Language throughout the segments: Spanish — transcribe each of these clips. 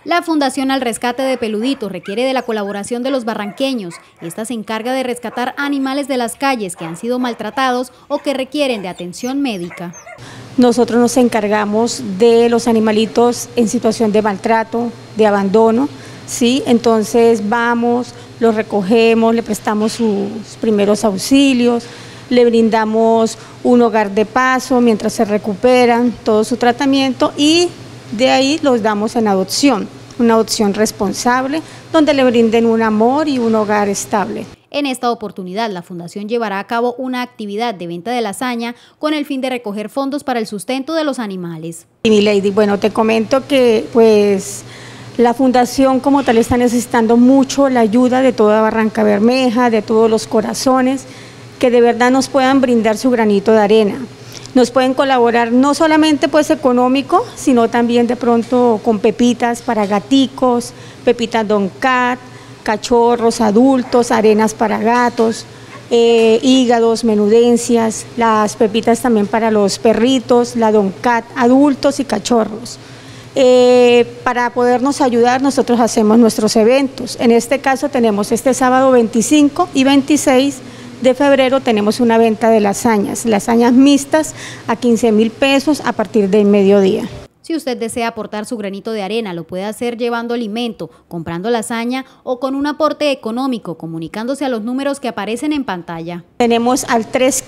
La Fundación al Rescate de Peluditos requiere de la colaboración de los barranqueños. Esta se encarga de rescatar animales de las calles que han sido maltratados o que requieren de atención médica. Nosotros nos encargamos de los animalitos en situación de maltrato, de abandono, ¿sí? Entonces vamos, los recogemos, le prestamos sus primeros auxilios, le brindamos un hogar de paso mientras se recuperan, todo su tratamiento, y de ahí los damos en adopción, una adopción responsable, donde le brinden un amor y un hogar estable. En esta oportunidad, la Fundación llevará a cabo una actividad de venta de lasaña con el fin de recoger fondos para el sustento de los animales. Y mi lady, bueno, te comento que pues la Fundación como tal está necesitando mucho la ayuda de toda Barrancabermeja, de todos los corazones, que de verdad nos puedan brindar su granito de arena. Nos pueden colaborar no solamente pues económico, sino también de pronto con pepitas para gaticos, pepitas Don Cat, cachorros, adultos, arenas para gatos, hígados, menudencias, las pepitas también para los perritos, la Don Cat, adultos y cachorros. Para podernos ayudar, nosotros hacemos nuestros eventos. En este caso tenemos este sábado 25 y 26 de febrero tenemos una venta de lasañas mixtas a 15.000 pesos a partir del mediodía. Si usted desea aportar su granito de arena, lo puede hacer llevando alimento, comprando lasaña o con un aporte económico, comunicándose a los números que aparecen en pantalla. Tenemos al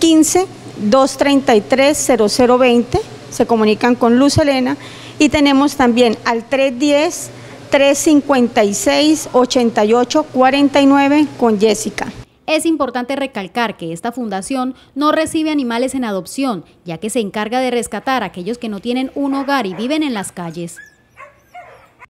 315-233-0020, se comunican con Luz Helena, y tenemos también al 310-356-8849 con Jessica. Es importante recalcar que esta fundación no recibe animales en adopción, ya que se encarga de rescatar a aquellos que no tienen un hogar y viven en las calles.